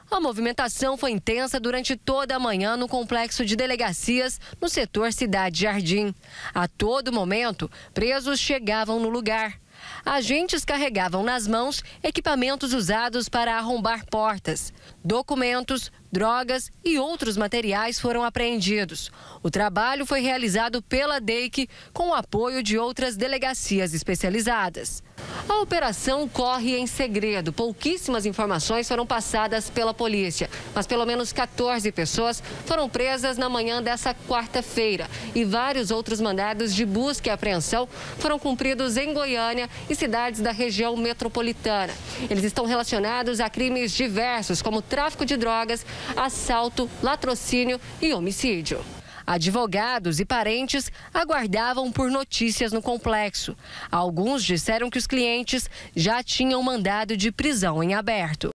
A movimentação foi intensa durante toda a manhã no complexo de delegacias no setor Cidade Jardim. A todo momento, presos chegavam no lugar. Agentes carregavam nas mãos equipamentos usados para arrombar portas. Documentos, drogas e outros materiais foram apreendidos. O trabalho foi realizado pela DEIC com o apoio de outras delegacias especializadas. A operação corre em segredo. Pouquíssimas informações foram passadas pela polícia, mas pelo menos 14 pessoas foram presas na manhã dessa quarta-feira e vários outros mandados de busca e apreensão foram cumpridos em Goiânia e cidades da região metropolitana. Eles estão relacionados a crimes diversos, como tráfico de drogas, assalto, latrocínio e homicídio. Advogados e parentes aguardavam por notícias no complexo. Alguns disseram que os clientes já tinham mandado de prisão em aberto.